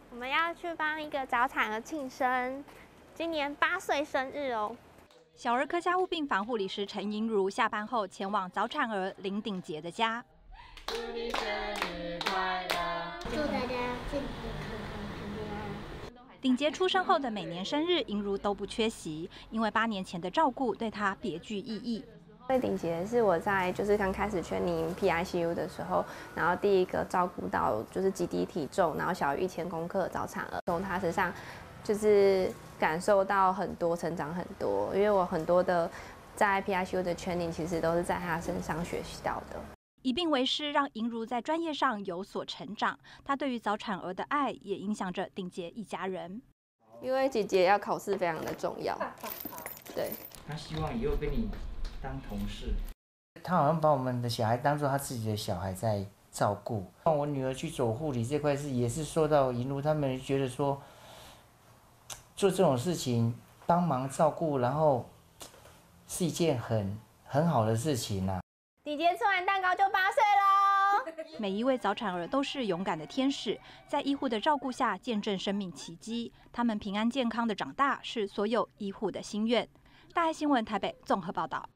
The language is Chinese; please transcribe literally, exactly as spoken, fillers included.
我们要去帮一个早产儿庆生，今年八岁生日哦。 小儿科家务病房护理师陈莹如下班后前往早产儿林鼎杰的家。 祝你生日快乐！ 祝大家健健康康、平平安安。 鼎杰出生后的每年生日，莹如都不缺席，因为八年前的照顾对他别具意义。 因为鼎杰是我在就是刚开始全龄 P I C U 的时候，然后第一个照顾到就是极低体重，然后小于一千公克的早产儿，从他身上就是感受到很多成长很多，因为我很多的在 P I C U 的全龄其实都是在他身上学习到的。 以病为师，让莹如在专业上有所成长。她对于早产儿的爱，也影响着鼎杰一家人。 因为姐姐要考试非常的重要，对。 他希望以后跟你 当同事， 他好像把我们的小孩当做他自己的小孩在照顾。让我女儿去走护理这块是也是受到银如他们觉得说，做这种事情帮忙照顾，然后是一件很很好的事情呐、啊。 鼎杰吃完蛋糕就八岁喽。 每一位早产儿都是勇敢的天使，在医护的照顾下见证生命奇迹。他们平安健康的长大，是所有医护的心愿。大爱新闻台北综合报道。